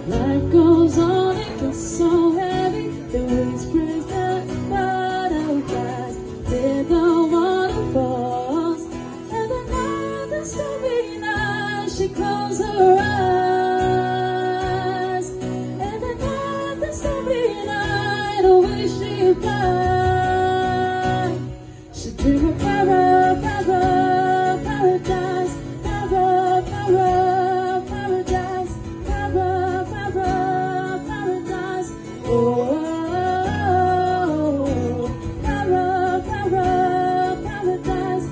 Life goes on, it gets so heavy. The wind springs the butterflies, did the waterfalls. And the night that's so be nice, she closed her eyes. And the night that's so be nice, the way she flies. She dreamed of paradise, paradise, paradise, paradise. Oh, paradise, paradise,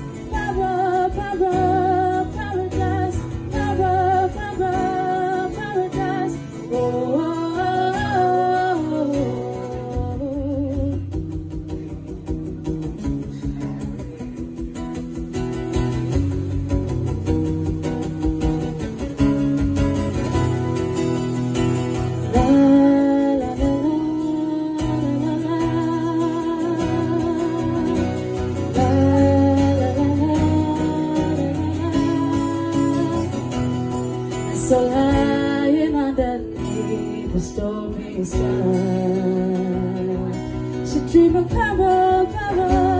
paradise. Oh. So lying underneath the stormy sky, she dreamed of power, power.